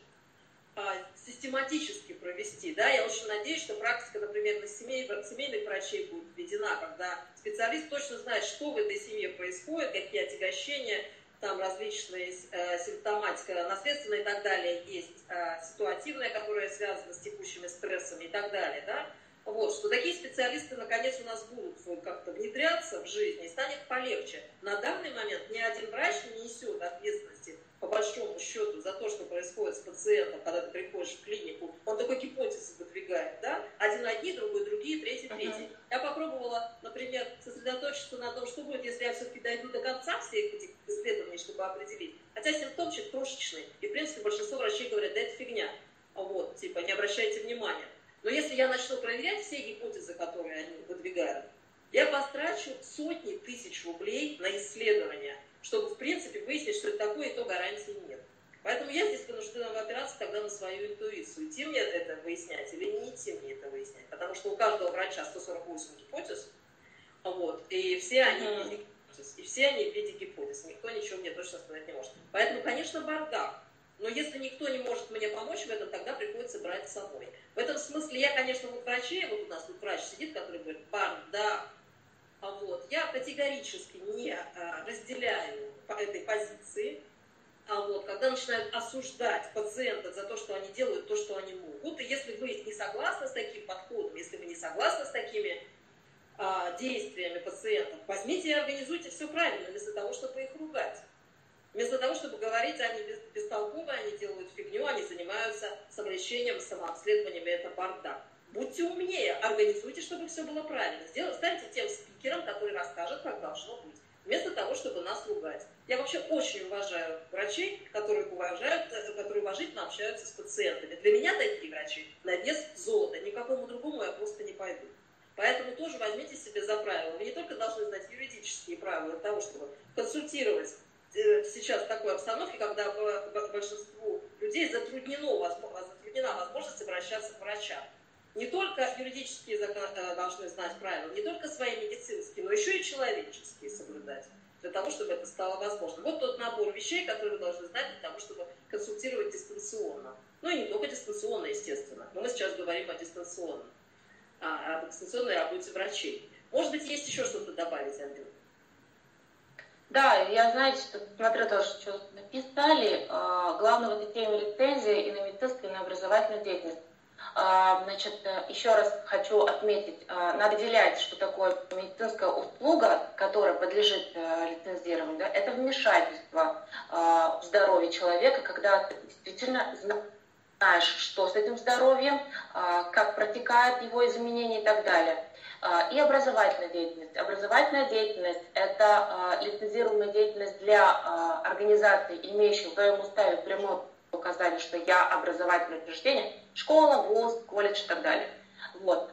систематически провести, да, я очень надеюсь, что практика, например, на семей, семейных врачей будет введена, когда специалист точно знает, что в этой семье происходит, какие отягощения, там различные э, симптоматика, наследственная и так далее, есть э, ситуативная, которая связана с текущими стрессами и так далее, да, вот, что такие специалисты наконец у нас будут как-то внедряться в жизнь и станет полегче. На данный момент ни один врач не несет ответственности по большому счету за то, что происходит с пациентом, когда ты приходишь в клинику, он такой гипотезы выдвигает, да, один одни, другой другие, третий третий. Uh-huh. Я попробовала, например, сосредоточиться на том, что будет, если я все-таки дойду до конца всех этих исследований, чтобы определить. Хотя симптомчик крошечный, и в принципе большинство врачей говорят, да это фигня, вот, типа, не обращайте внимания. Но если я начну проверять все гипотезы, которые они выдвигают, я потрачу сотни тысяч рублей на исследования, чтобы, в принципе, выяснить, что это такое, и то гарантии нет. Поэтому я здесь вынуждена опираться тогда на свою интуицию. Идти мне это выяснять или не идти мне это выяснять. Потому что у каждого врача сто сорок восемь гипотез, вот, и все они в виде гипотез. И все они в виде гипотез. Никто ничего мне точно сказать не может. Поэтому, конечно, бардак. Но если никто не может мне помочь в этом, тогда приходится брать с собой. В этом смысле я, конечно, вот врачей, вот у нас тут врач сидит, который говорит, бардак. А вот, я категорически не а, разделяю по этой позиции. А вот, когда начинают осуждать пациентов за то, что они делают то, что они могут, и если вы не согласны с таким подходом, если вы не согласны с такими а, действиями пациентов, возьмите и организуйте все правильно, вместо того, чтобы их ругать. Вместо того, чтобы говорить, они бестолковые, они делают фигню, они занимаются самолечением, самообследованием, и это бардак. Будьте умнее, организуйте, чтобы все было правильно. Сделайте, станьте тем спикером, который расскажет, как должно быть, вместо того, чтобы нас ругать. Я вообще очень уважаю врачей, которые уважают, которые уважительно общаются с пациентами. Для меня такие врачи на вес золота, никакому другому я просто не пойду. Поэтому тоже возьмите себе за правило. Вы не только должны знать юридические правила для того, чтобы консультировать сейчас в такой обстановке, когда большинству людей затруднено, затруднена возможность обращаться к врачам. Не только юридические должны знать правила, не только свои медицинские, но еще и человеческие соблюдать, для того, чтобы это стало возможным. Вот тот набор вещей, которые вы должны знать для того, чтобы консультировать дистанционно. Ну и не только дистанционно, естественно, но мы сейчас говорим о дистанционном, о дистанционной работе врачей. Может быть, есть еще что-то добавить, Альбина? Да, я, знаете, что смотрю тоже, что написали. Главное в этой теме лицензии и на медицинскую, и на образовательную деятельность. Значит, еще раз хочу отметить, надо делять, что такое медицинская услуга, которая подлежит лицензированию, да, это вмешательство в здоровье человека, когда ты действительно знаешь, что с этим здоровьем, как протекает его изменения и так далее. И образовательная деятельность. Образовательная деятельность – это лицензируемая деятельность для организаций, имеющих в своем уставе прямое указание, что я образовательное учреждение, школа, вуз, колледж и так далее. Вот.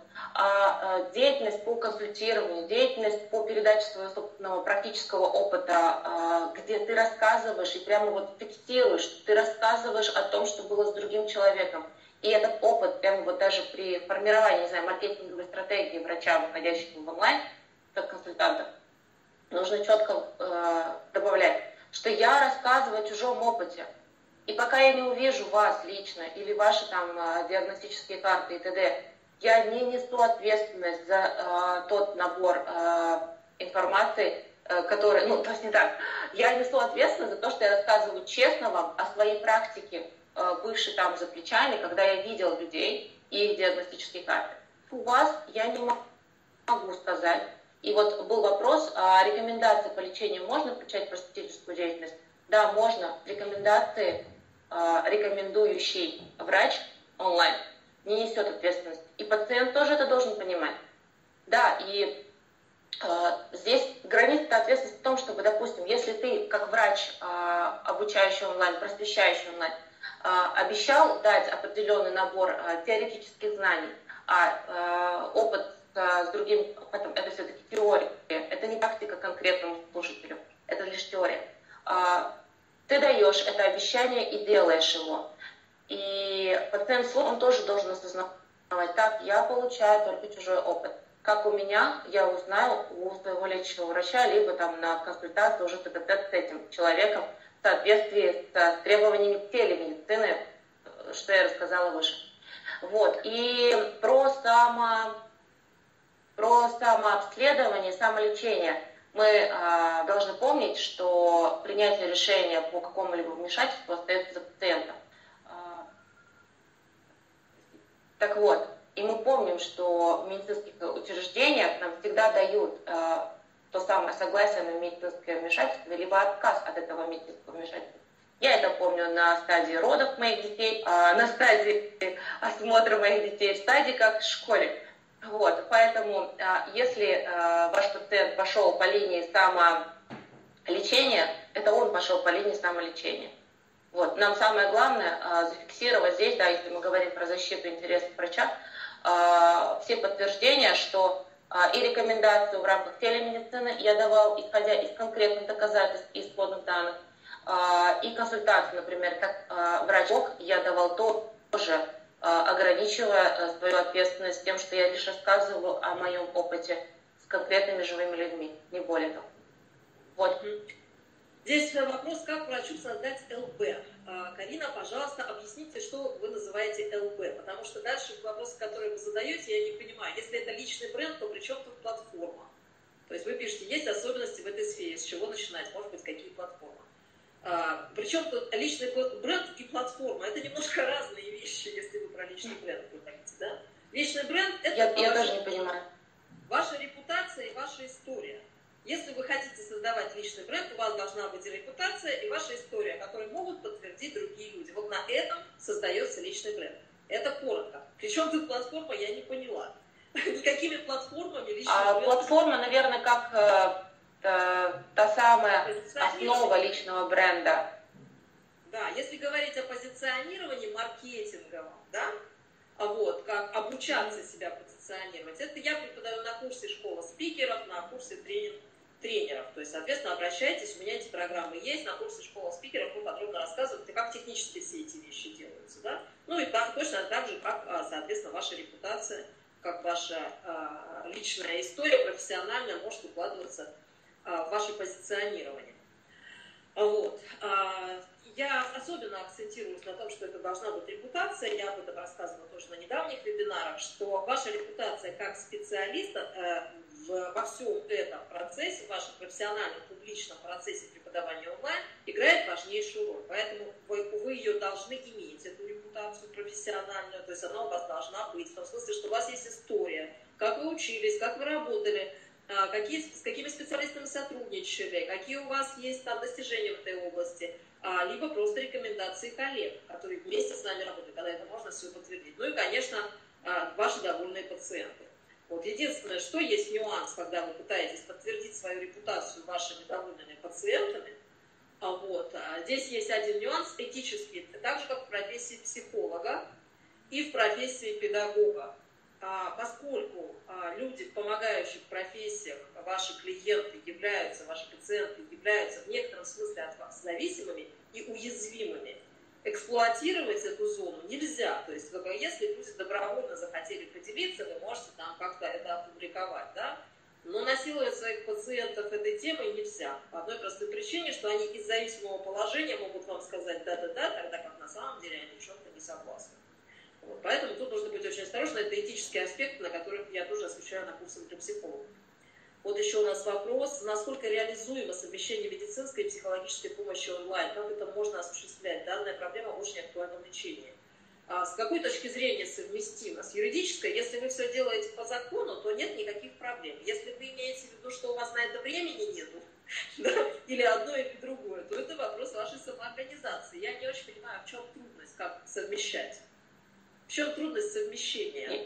А деятельность по консультированию, деятельность по передаче своего собственного практического опыта, где ты рассказываешь и прямо вот фиксируешь, ты рассказываешь о том, что было с другим человеком. И этот опыт, прямо вот даже при формировании, не знаю, маркетинговой стратегии врача, выходящего в онлайн, как консультанта, нужно четко э, добавлять, что я рассказываю о чужом опыте. И пока я не увижу вас лично или ваши там диагностические карты и т.д., я не несу ответственность за э, тот набор э, информации, э, который, ну, то есть не так, я несу ответственность за то, что я рассказываю честно вам о своей практике, э, бывшей там за плечами, когда я видел людей и их диагностические карты. У вас я не могу сказать. И вот был вопрос, а рекомендации по лечению можно включать в просветительскую деятельность? Да, можно. Рекомендации, рекомендующий врач онлайн не несет ответственности. И пациент тоже это должен понимать. Да, и э, здесь граница ответственности в том, чтобы, допустим, если ты как врач, э, обучающий онлайн, просвещающий онлайн, э, обещал дать определенный набор э, теоретических знаний, а э, опыт э, с другим опытом — это все-таки теория, это не практика конкретному слушателю, это лишь теория. ты даешь это обещание и делаешь его. И пациент слух, он тоже должен осознавать, так, я получаю только чужой опыт. Как у меня, я узнаю у своего лечащего врача, либо там на консультации уже тет-а-тет с этим человеком в соответствии с требованиями телемедицины, что я рассказала выше. Вот. И про, само, про самообследование, самолечение. Мы э, должны помнить, что принятие решения по какому-либо вмешательству остается за пациентом. Так вот, и мы помним, что в медицинских учреждениях нам всегда дают э, то самое согласие на медицинское вмешательство, либо отказ от этого медицинского вмешательства. Я это помню на стадии родов моих детей, э, на стадии осмотра моих детей, в стадии как в школе. Вот, поэтому, э, если э, ваш пациент пошел по линии самолечения, это он пошел по линии самолечения. Вот. Нам самое главное э, зафиксировать здесь, да, если мы говорим про защиту интересов врача, э, все подтверждения, что э, и рекомендацию в рамках телемедицины я давал, исходя из конкретных доказательств и исходных данных, э, и консультацию, например, как э, врач я давал тоже, э, ограничивая э, свою ответственность тем, что я лишь рассказывал о моем опыте с конкретными живыми людьми, не более того. Вот. Здесь вопрос, как врачу создать ЛП. Карина, пожалуйста, объясните, что вы называете ЛП, потому что дальше вопросы, которые вы задаете, я не понимаю. Если это личный бренд, то при чем тут платформа? То есть вы пишете, есть особенности в этой сфере, с чего начинать, может быть, какие платформы. Причем тут личный бренд и платформа, это немножко разные вещи, если вы про личный бренд говорите, да? Личный бренд – это я, я ваша, тоже не понимаю. Ваша репутация и ваша история. Если вы хотите создавать личный бренд, у вас должна быть и репутация, и ваша история, которую могут подтвердить другие люди. Вот на этом создается личный бренд. Это коротко. Причем тут платформа, я не поняла. Никакими платформами личный а, бренд... Платформа, наверное, как э, та, та самая основа личного бренда. Да, если говорить о позиционировании маркетинговом, да, а вот, как обучаться себя позиционировать, это я преподаю на курсе школа спикеров, на курсе тренинг тренеров. То есть, соответственно, обращайтесь, у меня эти программы есть, на курсе школа спикеров мы подробно рассказываем, как технически все эти вещи делаются. Да? Ну и так, точно так же, как, соответственно, ваша репутация, как ваша а, личная история профессиональная может укладываться а, в ваше позиционирование. Вот. А, я особенно акцентируюсь на том, что это должна быть репутация, я об этом рассказывала тоже на недавних вебинарах, что ваша репутация как специалиста э, в, во всем этом процессе, в вашем профессиональном публичном процессе преподавания онлайн играет важнейшую роль. Поэтому вы, вы ее должны иметь, эту репутацию профессиональную, то есть она у вас должна быть, в том смысле, что у вас есть история, как вы учились, как вы работали, какие, с какими специалистами сотрудничали, какие у вас есть там достижения в этой области, либо просто рекомендации коллег, которые вместе с нами работают, когда это можно все подтвердить. Ну и, конечно, ваши довольные пациенты. Вот единственное, что есть нюанс, когда вы пытаетесь подтвердить свою репутацию вашими довольными пациентами, вот, здесь есть один нюанс этический, так же, как в профессии психолога и в профессии педагога. Поскольку люди в помогающих профессиях, ваши клиенты являются, ваши пациенты являются в некотором смысле от вас зависимыми и уязвимыми, эксплуатировать эту зону нельзя. То есть, если люди добровольно захотели поделиться, вы можете там как-то это опубликовать, да? Но насиловать своих пациентов этой темой нельзя. По одной простой причине, что они из зависимого положения могут вам сказать да-да-да, тогда как на самом деле они в чем-то не согласны. Вот, поэтому тут нужно быть очень осторожным. Это этические аспекты, на которых я тоже освещаю на курсах для психологов. Вот еще у нас вопрос. Насколько реализуемо совмещение медицинской и психологической помощи онлайн? Как это можно осуществлять? Данная проблема очень актуальна в лечении. А с какой точки зрения совместимо? С юридической, если вы все делаете по закону, то нет никаких проблем. Если вы имеете в виду, что у вас на это времени нету, да, или одно, или другое, то это вопрос вашей самоорганизации. Я не очень понимаю, в чем трудность, как совмещать. В чем трудность совмещения?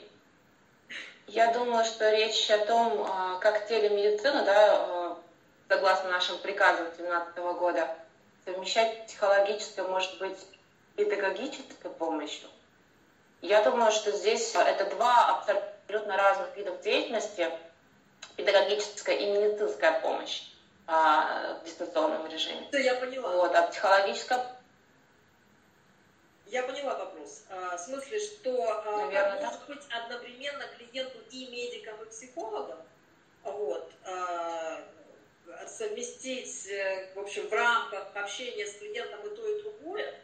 Я думаю, что речь о том, как телемедицина, да, согласно нашим приказам две тысячи семнадцатого года, совмещать психологическую, может быть, педагогической помощью. Я думаю, что здесь это два абсолютно разных видов деятельности, педагогическая и медицинская помощь. а, в дистанционном режиме. Да, я поняла. Вот, а психологическое... Я поняла вопрос. В смысле, что Наверное, как да. может быть одновременно клиенту и медикам, и психологам, вот, совместить, в общем, в рамках общения с клиентом и то, и другое,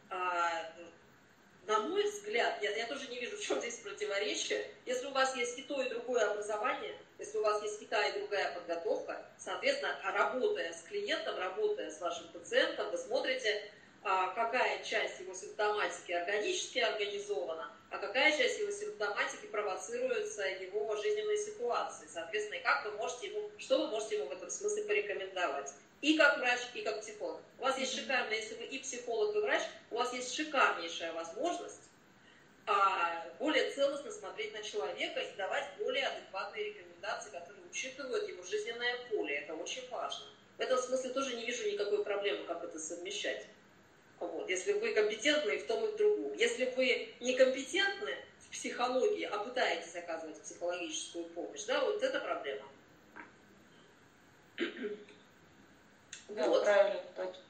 на мой взгляд, я, я тоже не вижу, в чем здесь противоречие. Если у вас есть и то, и другое образование, если у вас есть и та, и другая подготовка, соответственно, работая с клиентом, работая с вашим пациентом, вы смотрите, какая часть его симптоматики органически организована, а какая часть его симптоматики провоцируется его жизненной ситуацией. Соответственно, и как вы можете ему, что вы можете ему в этом смысле порекомендовать. И как врач, и как психолог. У вас есть шикарная, если вы и психолог, и врач, у вас есть шикарнейшая возможность а, более целостно смотреть на человека и давать более адекватные рекомендации, которые учитывают его жизненное поле. Это очень важно. В этом смысле тоже не вижу никакой проблемы, как это совмещать. Вот. Если вы компетентны в том и в другом. Если вы некомпетентны в психологии, а пытаетесь оказывать психологическую помощь, да, вот это проблема. Да, вот. Правильно, точно.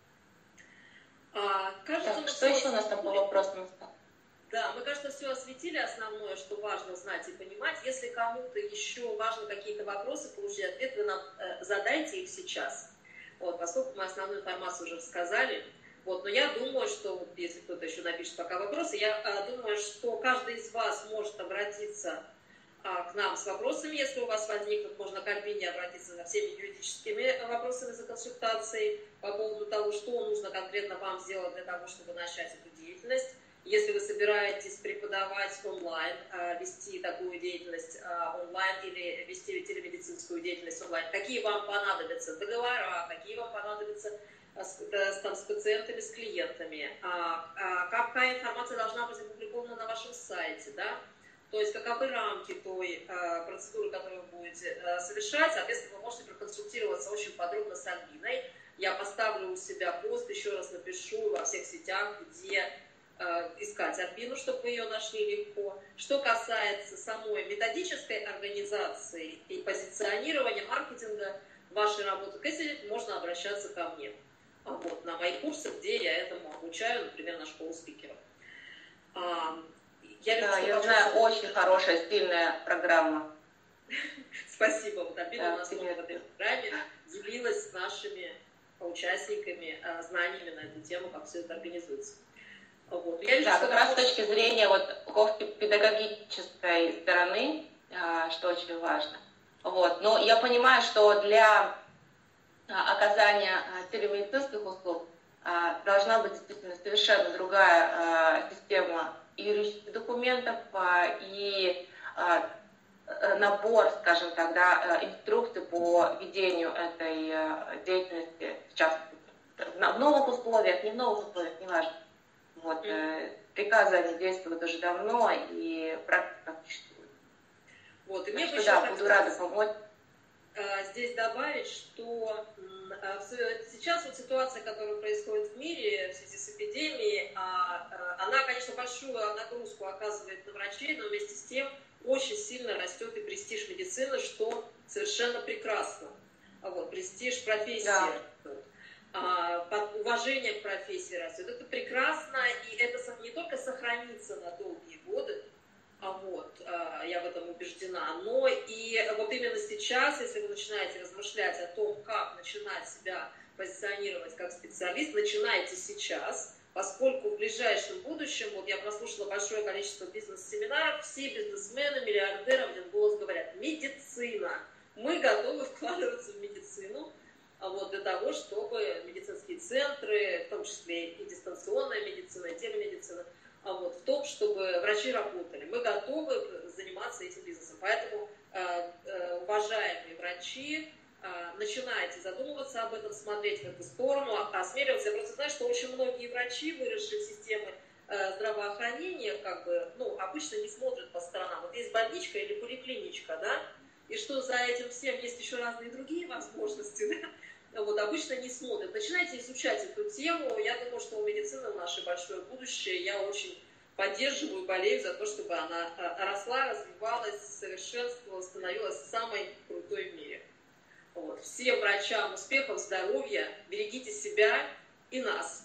А, кажется, так, что еще у нас там по вопросам? Да, мы, кажется, все осветили основное, что важно знать и понимать. Если кому-то еще важны какие-то вопросы, получить ответ, вы нам э, задайте их сейчас. Вот, поскольку мы основную информацию уже рассказали. Вот, но я думаю, что, если кто-то еще напишет пока вопросы, я э, думаю, что каждый из вас может обратиться э, к нам с вопросами. Если у вас возникнут, можно к Альбине обратиться за всеми юридическими вопросами за консультацией по поводу того, что нужно конкретно вам сделать для того, чтобы начать эту деятельность. Если вы собираетесь преподавать онлайн, вести такую деятельность онлайн или вести телемедицинскую деятельность онлайн, какие вам понадобятся договора, какие вам понадобятся с, там, с пациентами, с клиентами, какая информация должна быть опубликована на вашем сайте, да? То есть каковы рамки той процедуры, которую вы будете совершать. Соответственно, вы можете проконсультироваться очень подробно с Альбиной. Я поставлю у себя пост, еще раз напишу во всех сетях, где искать Альбину, чтобы вы ее нашли легко. Что касается самой методической организации и позиционирования, маркетинга вашей работы, к этому можно обращаться ко мне. Вот, на мои курсы, где я этому обучаю, например, на школу спикеров. Я вижу, да, я знаю, что... очень хорошая, сильная программа. Спасибо. Вот Альбина да, у нас в этой программе делилась с нашими участниками знаниями на эту тему, как все это организуется. Вот. Я вижу, да, что как раз с точки зрения вот, педагогической стороны, что очень важно. Вот. Но я понимаю, что для оказания телемедицинских услуг должна быть действительно совершенно другая система и юридических документов, и набор, скажем так, да, инструкций по ведению этой деятельности, в частности, в новых условиях, не в новых условиях, неважно. Вот, э, приказы они действуют уже давно, и практика существует. Вот, и мне так бы что, еще да, буду рада помочь. Здесь добавить, что сейчас вот ситуация, которая происходит в мире в связи с эпидемией, она, конечно, большую нагрузку оказывает на врачей, но вместе с тем очень сильно растет и престиж медицины, что совершенно прекрасно. Вот, престиж профессии да. растет. Уважение к профессии растет. Это прекрасно, и это не только сохранится на долгие годы, а вот, я в этом убеждена, но и вот именно сейчас, если вы начинаете размышлять о том, как начинать себя позиционировать как специалист, начинайте сейчас, поскольку в ближайшем будущем, вот я прослушала большое количество бизнес-семинаров, все бизнесмены, миллиардеры в один голос говорят: медицина, мы готовы вкладываться в медицину, вот, для того, чтобы медицинские центры, в том числе и дистанционная медицина, и телемедицина, вот, в том, чтобы врачи работали. Мы готовы заниматься этим бизнесом. Поэтому, э, э, уважаемые врачи, э, начинайте задумываться об этом, смотреть в эту сторону, осмеливаться. Я просто знаю, что очень многие врачи, выросшие в системы э, здравоохранения, как бы, ну, обычно не смотрят по сторонам. Вот есть больничка или поликлиничка, да, и что за этим всем есть еще разные другие возможности, да? Вот, обычно не смотрят. Начинайте изучать эту тему. Я думаю, что у медицины наше большое будущее. Я очень поддерживаю, болею за то, чтобы она росла, развивалась, совершенствовалась, становилась самой крутой в мире. Вот. Всем всем врачам успехов, здоровья, берегите себя и нас.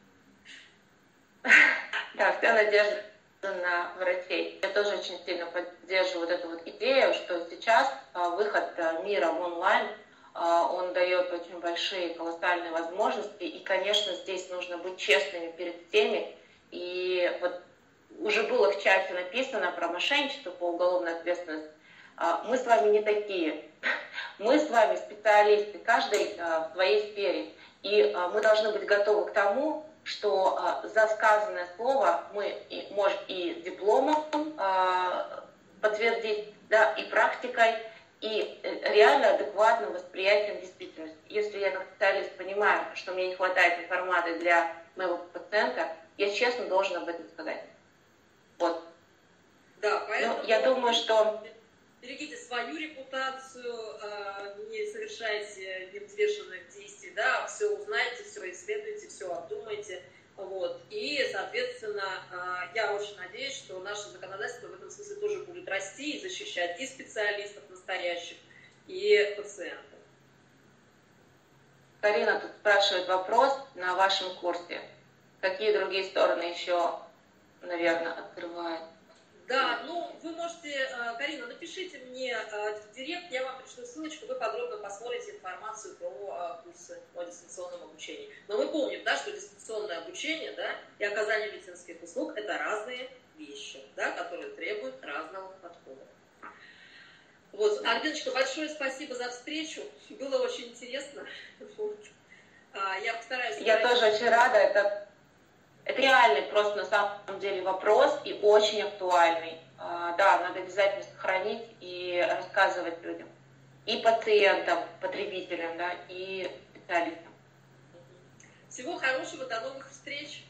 Да, вся надежда на врачей. Я тоже очень сильно поддерживаю вот эту вот идею, что сейчас выход мира в онлайн, он дает очень большие, колоссальные возможности, и, конечно, здесь нужно быть честными перед всеми. И вот уже было в чате написано про мошенничество по уголовной ответственности. Мы с вами не такие. Мы с вами специалисты, каждый в своей сфере. И мы должны быть готовы к тому, что за сказанное слово мы можем и дипломом подтвердить, да, и практикой, и реально адекватным восприятием действительности. Если я как специалист понимаю, что мне не хватает информации для моего пациента, я честно должен об этом сказать. Вот. Да, поэтому... Ну, я думаю, что... Берегите свою репутацию, не совершайте невзвешенных действий, да, все узнайте, все исследуйте, все обдумайте. Вот. И, соответственно, я очень надеюсь, что наше законодательство в этом смысле тоже будет расти и защищать и специалистов настоящих, и пациентов. Карина тут спрашивает вопрос на вашем курсе. Какие другие стороны еще, наверное, открывают? Да, ну, вы можете, Карина, напишите мне в директ, я вам пришлю ссылочку, вы подробно посмотрите информацию про курсы по дистанционному обучению. Но мы помним, да, что дистанционное обучение, да, и оказание медицинских услуг – это разные вещи, да, которые требуют разного подхода. Вот, Альбиночка, большое спасибо за встречу, было очень интересно. Вот. Я постараюсь... Я тоже очень рада, это... Это реальный просто на самом деле вопрос и очень актуальный. Да, надо обязательно сохранить и рассказывать людям. И пациентам, потребителям, да, и специалистам. Всего хорошего, до новых встреч!